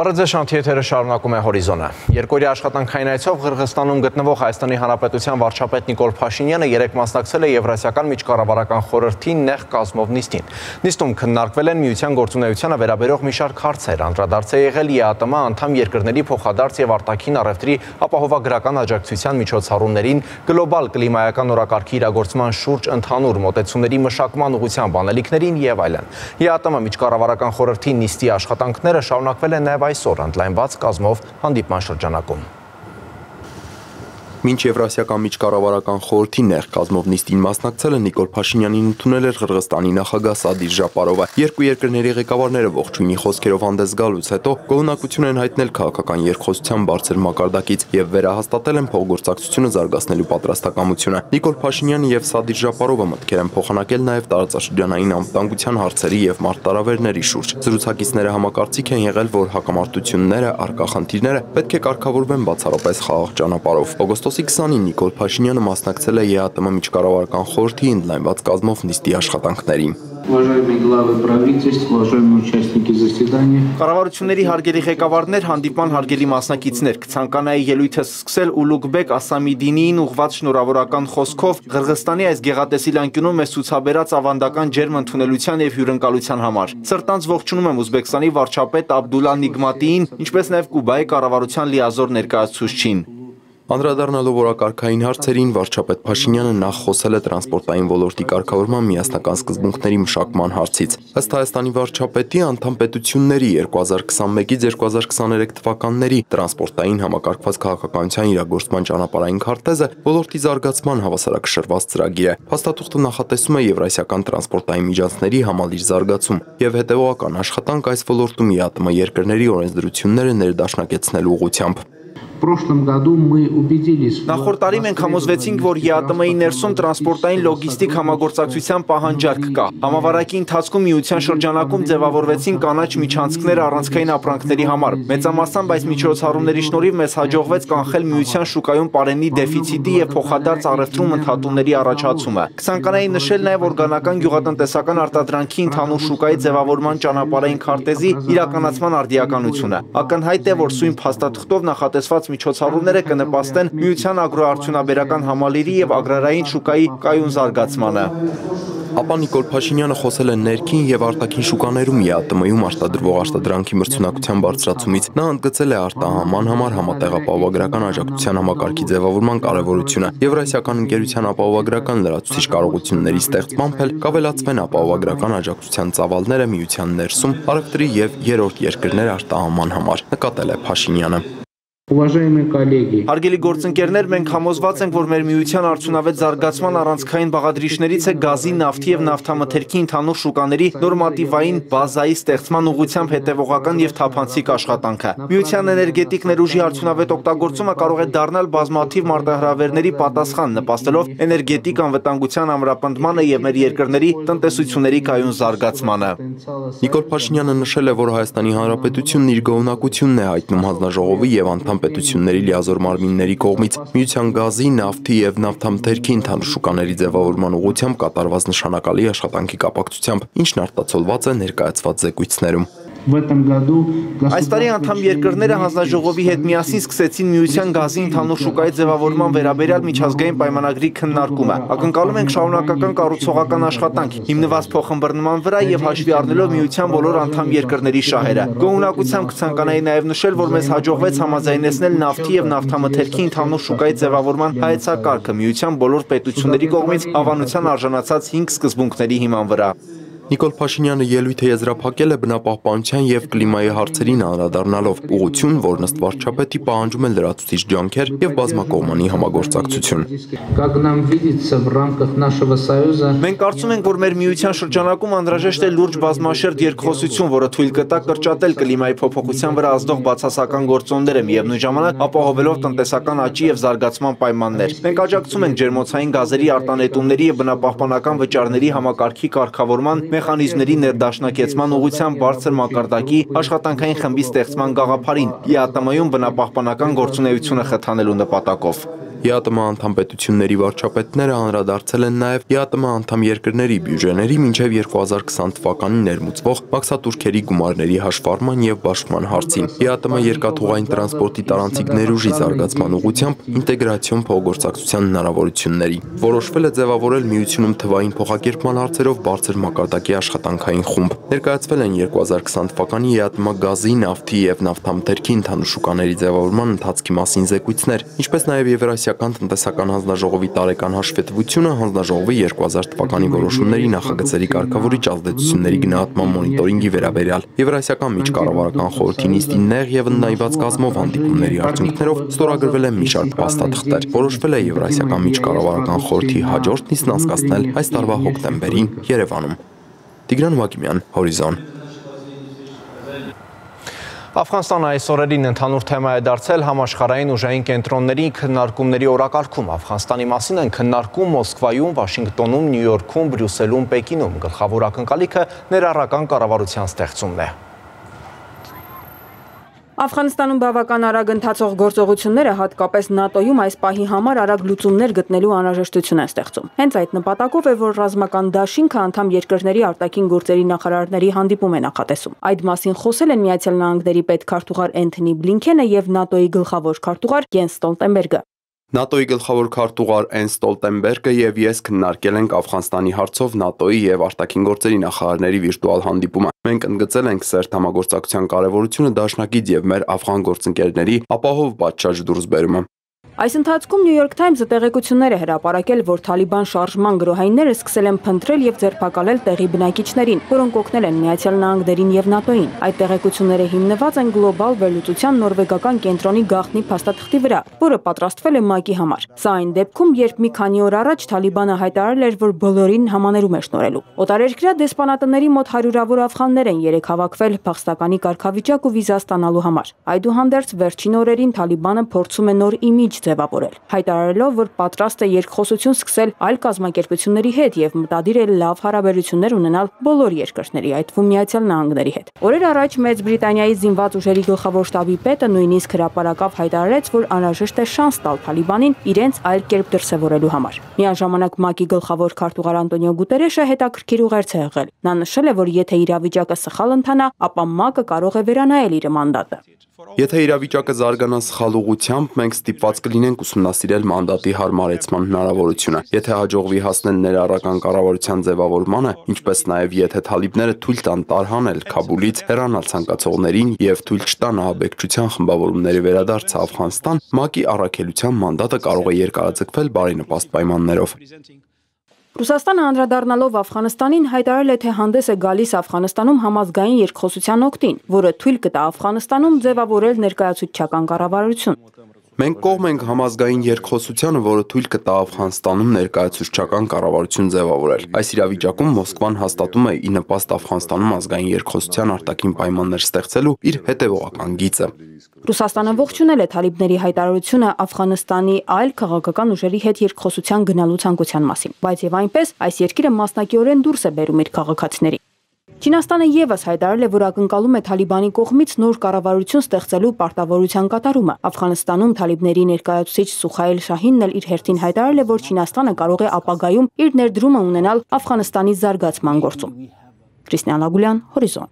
Բարեձեզ շանթիեթերը շարունակում է հորիզոնը։ Երկօրյա աշխատանքային այցով Ղրղստանում գտնվող Հայաստանի Հանրապետության վարչապետ Նիկոլ Փաշինյանը երեկ մասնակցել է Եվրասիական միջկառավարական խորհրդի նեղ կազմով նիստին։ Նիստում քննարկվել են միության գործունեությանը վերաբերող մի շարք հարցեր, անդրադարձ է եղել ԵԱՏՄ անդամ երկրների փոխադարձ եւ արտաքին առևտրի ապահովագրական աջակցության միջոցառումներին, գլոբալ կլիմայական օրակարգի իրագործման շուրջ ընդհանուր մոտեցումների մշակման ուղղությամբ անելիքներին եւ այլն։ ԵԱՏՄ միջկառավարական խորհրդի նիստի աշխատանքները շարունակվել են այսօր ընդլայնված կազմով հանդիպման շրջանակում։ Մինչ Եվրասիական միջկառավարական խորհրդի նեղ կազմով նիստին մասնակցել է Նիկոլ Փաշինյանին ընդունել էր Ղրղստանի նախագահ Սադիր Ժապարովը։ Երկու երկրների ղեկավարները ողջույնի խոսքերով հանդես գալուց հետո գոհունակություն են հայտնել քաղաքական երկխոսության բարձր մակարդակից եւ վերահաստատել են փոխգործակցությունը զարգացնելու պատրաստակամությունը։ Նիկոլ Փաշինյանը եւ Սադիր Ժապարովը մտքեր են փոխանակել նաեւ տարածաշրջանային անվտանգության հարցերի եւ մարտահրավերների շուրջ։ Զրուցակիցները համակարծիք են եղել, որ հակամարտությունները, արկա խնդիրները պետք է կարգավորվեն բացառապես խաղաղ ճանապարհով։ Օգոստոսի 20-ին Նիկոլ Փաշինյանը մասնակցել է ԵԱՏՄ միջկառավարական խորհրդի ընդլայնված կազմով նիստի աշխատանքներին։ Կառավարությունների հարգելի ղեկավարներ, հանդիպման հարգելի մասնակիցներ, կցանկանայի ելույթս սկսել Ուլուգբեկ Ասամիդինիին ուղղված շնորհավորական խոսքով Ղրղստանի այս գեղատեսիլ անկյունում մեզ ցուցաբերած ավանդական ջերմ ընդունելության եւ հյուրընկալության համար։ Սրտանց ողջունում եմ Ուզբեկստանի վարչապետ Աբդուլլա Նիգմատիին, ինչպես նաեւ Կուբայի կառավարության լիազոր ներկայացուցչին։ Անդրադառնալով օրակարգային հարցերին, վարչապետ Փաշինյանը նախ խոսել է տրանսպորտային ոլորտի կարգավորման միասնական սկզբունքների մշակման հարցից։ Ըստ Հայաստանի վարչապետի, անդամ պետությունների 2021-ից 2023 թվականների տրանսպորտային համակարգված քաղաքականության իրագործման ճանապարհային քարտեզը ոլորտի զարգացման հավասարակշռված ծրագիր է։ Փաստաթուղթը նախատեսում է եվրասիական տրանսպորտային միջանցքերի համալիր զարգացում եւ հետեւողական աշխատանք այս ոլորտում ԵԱՏՄ երկրների օրենսդրությունները ներդաշնակեցնելու ուղղությամբ։ Նախորդ տարի մենք համոզվեցինք, որ ԵԱՏՄ-ի ներսում տրանսպորտային լոգիստիկ համագործակցության պահանջարկ կա։ Համավարակի ընթացքում միության շրջանակում ձևավորվեցին կանաչ միջանցքներ առանցքային ապրանքների համար։ Մեծամասամբ այս միջոցառումների շնորհիվ մեզ հաջողվեց կանխել միության շուկայում պարենի դեֆիցիտի եւ փոխադարձ առևտրում ընդհատումների առաջացումը։ Կցանկանայի նշել նաեւ օրգանական գյուղատնտեսական արտադրանքի ընդհանուր շուկայի ձևավորման ճանապարհային քարտեզի իրականացման արդիականությունը։ Ակնհայտ է, որ սույն փաստաթղթով նախատեսված միջոցառումները կնպաստեն միության ագրոարդյունաբերական համալիրի եւ ագրարային շուկայի կայուն զարգացմանը։ Ապա Նիկոլ Փաշինյանը խոսել է ներքին եւ արտաքին շուկաներում ԵԱՏՄ-ում արտադրվող արտադրանքի մրցունակության բարձրացումից։ Նա ընդգծել է արտահանման համար համատեղ ապահովագրական աջակցության համակարգի ձևավորման կարեւորությունը։ Եվրասիական ընկերության ապահովագրական լրացուցիչ կարողությունների ստեղծմամբ էլ կավելացվեն ապահովագրական աջակցության ծավալները միության ներսում առևտրի եւ երրորդ երկրներ արտահանման համար, նկատել է Փաշինյանը։ Հարգելի գործընկերներ, մենք համոզված ենք, որ մեր միության արդյունավետ զարգացման առանցքային բաղադրիչներից է գազի, նավթի եւ նավթամթերքի ընդհանուր շուկաների նորմատիվային բազայի ստեղծման ուղղությամբ հետևողական եւ թափանցիկ աշխատանքը։ Միության էներգետիկ ներուժի արդյունավետ օգտագործումը կարող է դառնալ բազմաթիվ մարտահրավերների պատասխան, նպաստելով էներգետիկ անվտանգության ամրապնդմանը եւ մեր երկրների տնտեսությունների կայուն զարգացմանը։ Նիկոլ Փաշինյանը նշել է, որ Հայաստանի Հանրապետությունն իր գոհունակությունն է հայտնում հանձնաժողովի եւ անդամ պետությունների լիազոր մարմինների կողմից միության գազի, նավթի եւ նավթամթերքի ընդհանուր շուկաների ձևավորման ուղղությամբ կատարված նշանակալի աշխատանքի կապակցությամբ, ինչն արտացոլված է ներկայացված զեկույցներում։ Այս տարի անդամ երկրները հանձնաժողովի հետ միասին սկսեցին միության գազի ընդհանուր շուկայի ձևավորման վերաբերյալ միջազգային պայմանագրի քննարկումը։ Ակնկալում ենք շարունակական կառուցողական աշխատանք, հիմնված փոխըմբռնման վրա եւ հաշվի առնելով միության բոլոր անդամ երկրների շահերը։ Գոհունակությամբ կցանկանայի նաեւ նշել, որ մեզ հաջողվեց համաձայնեցնել նավթի եւ նավթամթերքի ընդհանուր շուկայի ձևավորման հայեցակարգը միության բոլոր պետությունների կողմից հավանության արժանացած 5 սկզբունքների հիման վրա։ Նիկոլ Փաշինյանը ելույթը եզրափակել է բնապահպանության եւ կլիմայի հարցերին անդրադառնալով, ուղղություն, որ ըստ վարչապետի պահանջում է լրացուցիչ ջանքեր եւ բազմակողմանի համագործակցություն։ Մենք կարծում ենք, որ մեր միության շրջանակում անհրաժեշտ է լուրջ բազմաշերտ երկխոսություն, որը թույլ կտա կրճատել կլիմայի փոփոխության վրա ազդող բացասական գործոնները, միևնույն ժամանակ ապահովելով տնտեսական աճի եւ զարգացման պայմաններ։ Մենք աջակցում ենք ջերմոցային գազերի արտանետումների եւ բնապահպանական վճարների համակարգի կարգավորման մեխանիզմների ներդաշնակեցման ուղղությամբ բարձր մակարդակի աշխատանքային խմբի ստեղծման գաղափարին ԵԱՏՄ-ում բնապահպանական գործունեությունը խթանելու նպատակով։ ԵԱՏՄ անդամ պետությունների վարչապետները անդրադարձել են նաև ԵԱՏՄ անդամ երկրների բյուջեների մինչև 2020 թվականին ներմուծվող մաքսատուրքերի գումարների հաշվառման եւ բաշխման հարցին։ ԵԱՏՄ երկաթուղային տրանսպորտի տարանցիկ ներուժի զարգացման ուղղությամբ ինտեգրացիոն փոխգործակցության հնարավորությունների։ Որոշվել է ձևավորել միությունում թվային փոխակերպման հարցերով բարձր մակարդակի աշխատանքային խումբ։ Ներկայացվել են 2020 թվականի ԵԱՏՄ գազի, նավթի եւ նավթամթերքի ընդհանուր շուկաների ձևավորման ընթացքի մասին զեկույցներ, ինչպես նաև Եվրասիական տնտեսական հանձնաժողովի տարեկան հաշվետվությունը, հանձնաժողովի 2000 թվականի որոշումների նախագծերի կարգավորիչ ազդեցությունների գնահատման մոնիտորինգի վերաբերյալ, Եվրասիական միջկառավարական խորհրդի նիստի նեղ եւ ընդնայված կազմով հանդիպումների արդյունքներով ստորագրվել են մի շարք փաստաթղթեր։ Որոշվել է Եվրասիական միջկառավարական խորհրդի հաջորդ նիստն անցկացնել այս տարվա հոկտեմբերին Երևանում։ Տիգրան Մակիմյան, Հորիզոն։ Աֆղանստանը այս օրերին ընդհանուր թեմա է դարձել համաշխարհային ուժային կենտրոնների քննարկումների օրակարգում։ Աֆղանստանի մասին են քննարկում Մոսկվայում, Վաշինգտոնում, Նյու Յորքում, Բրյուսելում, Պեկինում։ Գլխավոր ակնկալիքը ներառական կառավարության ստեղծումն է։ Աֆղանստանում բավական արագ ընթացող գործողությունները հատկապես ՆԱՏՕ-ում այս պահի համար արագ լուծումներ գտնելու անհրաժեշտություն են ստեղծում։ Հենց այդ նպատակով է, որ ռազմական դաշինքը անդամ երկրների արտաքին գործերի նախարարների հանդիպում է նախատեսում։ Այդ մասին խոսել են Միացյալ Նահանգների պետքարտուղար Էնթոնի Բլինքենը եւ ՆԱՏՕ-ի գլխավոր քարտուղար Յենս Ստոլտենբերգը։ ՆԱՏՕ-ի գլխավոր քարտուղար Յենս Ստոլտենբերգը եւ ես քննարկել ենք Աֆղանստանի հարցով ՆԱՏՕ-ի եւ արտաքին գործերի նախարարների վիրտուալ հանդիպումը։ Մենք ընդգծել ենք սերտ համագործակցության կարևորությունը դաշնակից եւ մեր աֆղան գործընկերների ապահով պատշաճ դուրսբերումը։ Այս ընթացքում New York Times-ը տեղեկություններ է հրապարակել, որ Թալիբան շարժման գրոհայինները սկսել են փնտրել եւ ձերբակալել տեղի բնակիչներին, որոնք օգնել են Միացյալ Նահանգներին եւ ՆԱՏՕ-ին։ Այդ տեղեկությունները հիմնված են գլոբալ վերլուծության նորվեգական կենտրոնի գաղտնի փաստաթղթի վրա, որը պատրաստվել է ՄԱԿ-ի համար։ Սա այն դեպքում, երբ մի քանի օր առաջ Թալիբանը հայտարարել էր, որ բոլորին համաներում է շնորհելու։ Օտարերկրյա դեսպանատների մոտ 100-ավոր աֆղաններ են երեք հավաքվել փախստականի կարգավիճակ ու վիզա ստանալու համար։ Այդուհանդերձ վերջին օրերին Թալիբանը փորձում է նոր իմիջ ձևավորել, հայտարարելով, որ պատրաստ է երկխոսություն սկսել այլ կազմակերպությունների հետ եւ մտադիր է լավ հարաբերություններ ունենալ բոլոր երկրների, այդ թվում Միացյալ Նահանգների հետ։ Օրեր առաջ Մեծ Բրիտանիայի զինված ուժերի գլխավոր շտաբի պետը նույնիսկ հրապարակավ հայտարարեց, որ անհրաժեշտ է շանս տալ Թալիբանին իրենց այլ կերպ դրսևորելու համար։ Միաժամանակ ՄԱԿ-ի գլխավոր քարտուղար Անտոնիո Գուտերեշը հետաքրքիր ուղերձ է եղել։ Նա նշել է, որ եթե իրավիճակը սխալ ընթանա, ապա ՄԱԿ-ը կարող է վերանայել իր մանդատը։ Եթե իրավիճակը զարգանա սխալ ուղղությամբ, մենք ստիպված կլինենք ուսումնասիրել մանդատի հարմարեցման հնարավորությունը։ Եթե հաջողվի հասնել ներառական կառավարության ձևավորմանը, ինչպես նաև եթե թալիբները թույլ տան տարհանել Քաբուլից, հեռանալ ցանկացողներին եւ թույլ չտան ահաբեկչության խմբավորումների վերադարձը Աֆղանստան, ՄԱԿ-ի առաքելության մանդատը կարող է երկարաձգվել բարենպաստ պայմաններով։ Ռուսաստանը անդրադառնալով Աֆղանստանին հայտարարել է, թե հանդես է գալիս Աֆղանստանում համազգային երկխոսության օգտին, որը թույլ կտա Աֆղանստանում ձևավորել ներկայացուցչական կառավարություն։ Մենք կողմ ենք համազգային երկխոսությանը, որը թույլ կտա Աֆղանստանում ներկայացուցչական կառավարություն ձևավորել։ Այս իրավիճակում Մոսկվան հաստատում է ի նպաստ Աֆղանստանում ազգային երկխոսության արտաքին պայմաններ ստեղծելու իր հետևողական գիծը։ Ռուսաստանը ողջունել է թալիբների հայտարարությունը Աֆղանստանի այլ քաղաքական ուժերի հետ երկխոսության գնալու ցանկության մասին, բայց եւ այնպես այս երկիրը մասնակիորեն դուրս է բերում իր քաղաքացիների։ Չինաստանը եւս հայտարարել է, որ ակնկալում է Թալիբանի կողմից նոր կառավարություն ստեղծելու պարտավորության կատարումը։ Աֆղանստանում Թալիբների ներկայացուցիչ Սուխայել Շահինն էլ իր հերթին հայտարարել է, որ Չինաստանը կարող է ապագայում իր ներդրումը ունենալ Աֆղանստանի զարգացման գործում։ Քրիստիան Ագուլյան, Հորիզոն։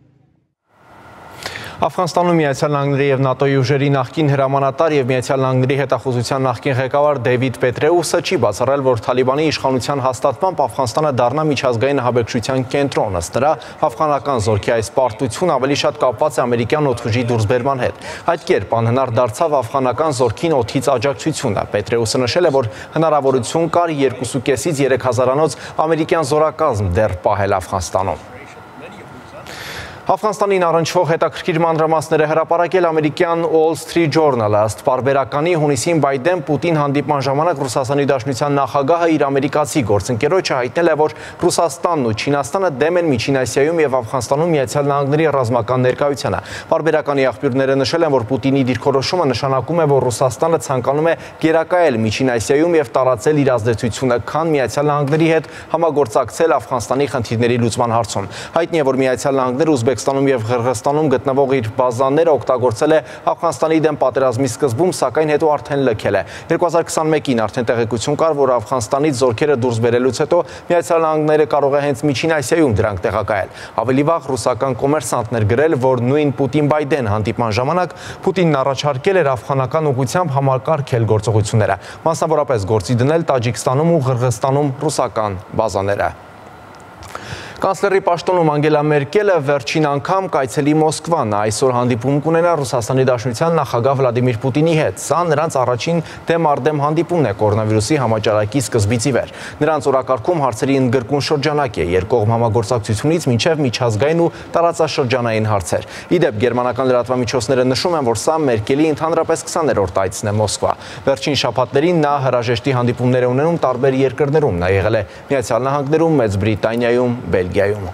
Աֆղանստանում Միացյալ Նահանգների եւ ՆԱՏՕ-ի ուժերի նախկին հրամանատար եւ Միացյալ Նահանգների հետախուզության նախկին ղեկավար Դեյվիդ Պետրեուսը չի բացառել, որ Թալիբանի իշխանության հաստատմամբ Աֆղանստանը դառնա միջազգային ահաբեկչության կենտրոն։ Ըստ նրա, աֆղանական զորքի այս պարտությունը ավելի շատ կապված է ամերիկյան օդուժի դուրսբերման հետ։ Այդ կերպ անհնար դարձավ աֆղանական զորքին օդից աջակցությունը։ Պետրեուսը նշել է, որ հնարավորություն կար 2.5-ից 3000-անոց ամերիկյան զորակազմ դեռ պահել Աֆղանստանում։ Աֆղանստանին առնչվող հետաքրքիր մանրամասները հրապարակել ամերիկյան Wall Street Journal-ը։ Ըստ պարբերականի հունիսին Բայդեն-Պուտին հանդիպման ժամանակ Ռուսաստանի Դաշնության նախագահը իր ամերիկացի գործընկերոջը հայտնել է, որ Ռուսաստանն ու Չինաստանը դեմ են Միջին Ասիայում եւ Աֆղանստանում Միացյալ Նահանգների ռազմական ներկայությանը։ Պարբերականի աղբյուրները նշել են, որ Պուտինի դիրքորոշումը նշանակում է, որ Ռուսաստանը ցանկանում է գերակայել Միջին Ասիայում եւ տարածել իր ազդեցությունը, քան Միացյալ Նահանգների հետ համագործակցել Աֆղանստանի խնդիրների լուծման հարցում։ Հայտնի է, որ Միացյալ Նահանգները Ուզբեկստանում եւ Ղրղըզստանում գտնվող իր բազաները օգտագործել է Աֆղանստանի դեմ պատերազմի սկզբում, սակայն հետո արդեն լքել է։ 2021-ին արդեն տեղեկություն կար, որ Աֆղանստանից զորքերը դուրս բերելուց հետո Միացյալ Նահանգները կարող է հենց Միջին Ասիայում դրանք տեղակայել։ Ավելի վաղ ռուսական կոմերսանտներ գրել, որ նույն Պուտին-Բայդեն հանդիպման ժամանակ Պուտինն առաջարկել էր աֆղանական ուղղությամբ համակարգել գործողությունները, մասնավորապես գործի դնել Տաջիկստանում ու Ղրղըզստանում ռուսական բազաները։ Կանցլերի պաշտոնում Անգելա Մերկելը վերջին անգամ կայցելի Մոսկվա, նա այսօր հանդիպում կունենա Ռուսաստանի Դաշնության նախագահ Վլադիմիր Պուտինի հետ։ Սա նրանց առաջին դեմ առ դեմ հանդիպումն է կորոնավիրուսի համաճարակի սկզբից ի վեր։ Նրանց օրակարգում հարցերի ընդգրկուն շրջանակ է երկկողմ համագործակցությունից մինչև միջազգային ու տարածաշրջանային հարցեր։ Իդեպ գերմանական լրատվամիջոցները նշում են, որ սա Մերկելի ընդհանրապես 20-րդ այցն է Մոսկվա։ Վերջին շաբաթներին նա հրաժեշտի հանդիպումներ է ունենում տարբեր երկրներում, նա եղել է Միացյալ Նահանգներում, Մեծ Բրիտանիայում, Բելգիայում։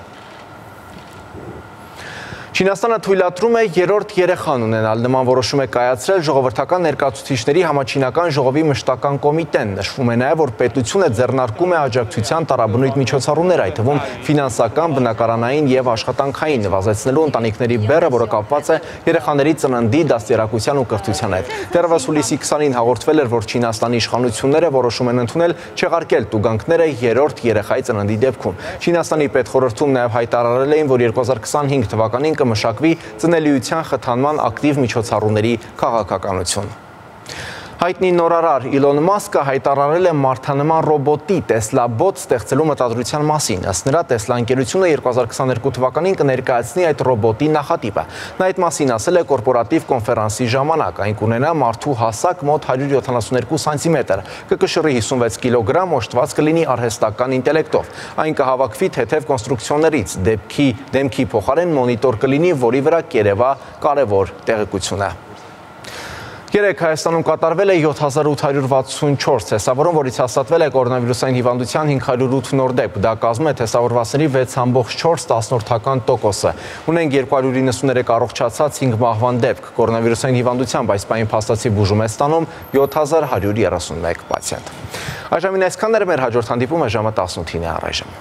Չինաստանը թույլատրում է երրորդ երեխան ունենալ, նման որոշում է կայացրել ժողովրդական ներկայացուցիչների համաչինական ժողովի մշտական կոմիտեն։ Նշվում է նաև, որ պետությունը ձեռնարկում է աջակցության տարաբնույթ միջոցառումներ, այդ թվում ֆինանսական, բնակարանային եւ աշխատանքային, նվազեցնելու ընտանիքների բեռը, որը կապված է երեխաների ծննդի, դաստիարակության ու կրթության հետ։ Դեռևս հուլիսի 20-ին հաղորդվել էր, որ Չինաստանի իշխանությունները որոշում են ընդունել չեղարկել տուգանքները երրորդ երեխայի ծննդի դեպքում։ Չինաստանի պետխորհրդում նաև հայտարարել էին, որ 2025 թվականին կմշակվի ծնելիության խթանման ակտիվ միջոցառումների քաղաքականություն։ Հայտնի նորարար Իլոն Մասկը հայտարարել է մարդանման ռոբոտի Տեսլա Bot ստեղծելու մտադրության մասին։ Ըստ նրա Տեսլա ընկերությունը 2022 թվականին կներկայացնի այդ ռոբոտի նախատիպը։ Նա այդ մասին ասել է կորպորատիվ կոնֆերանսի ժամանակ։ Այն կունենա մարդու հասակ մոտ 172 սանտիմետր, կկշռի 56 կիլոգրամ, օժտված կլինի արհեստական ինտելեկտով։ Այն կհավաքվի թեթև կոնստրուկցիաներից, դեմքի փոխարեն մոնիտոր կլինի, որի վրա կերևա կարևոր տեղեկությունը։ Երեկ Հայաստանում կատարվել է 7864 թեսավորում, որից հաստատվել է կորոնավիրուսային հիվանդության 508 նոր դեպք։ Դա կազմում է թեսավորվածների 6.4%։ Ունենք 293 առողջացած 5 մահվան դեպք։ Կորոնավիրուսային հիվանդությամբ այս պահին փաստացի բուժում է ստանում 7131 պացիենտ։ Այժմին այսքանն էր, մեր հաջորդ հանդիպումը ժամը 18-ին է առայժմ։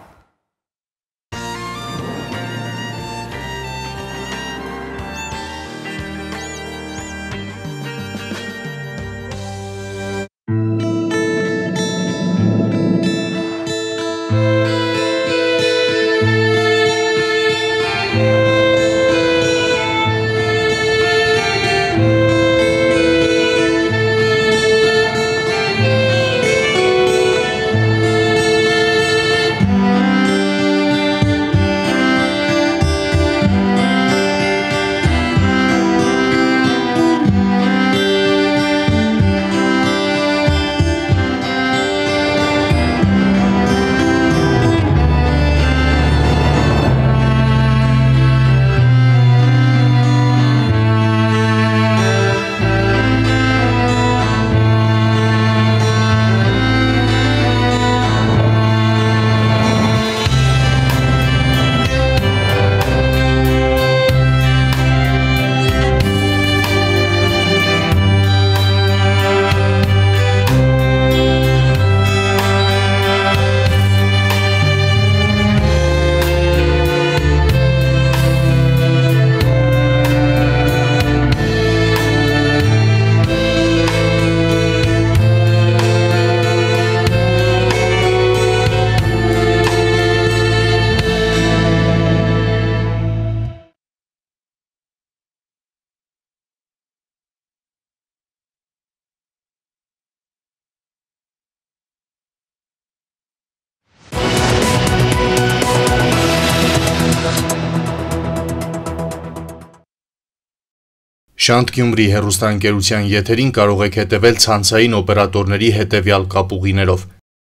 Շանթ Գյումրի հեռուստաընկերության եթերին կարող եք հետևել ցանցային օպերատորների հետևյալ կապուղիներով.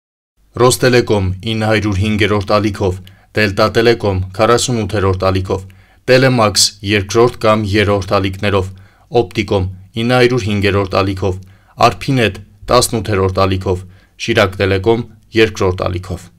Ռոստելեկոմ 905-րդ ալիքով, Դելտա Տելեկոմ 48-րդ ալիքով, Տելեմաքս 2-րդ կամ 3-րդ ալիքներով, Օպտիկոմ 905-րդ ալիքով, Արփինետ 18-րդ ալիքով, Շիրակ Տելեկոմ 2-րդ ալիքով։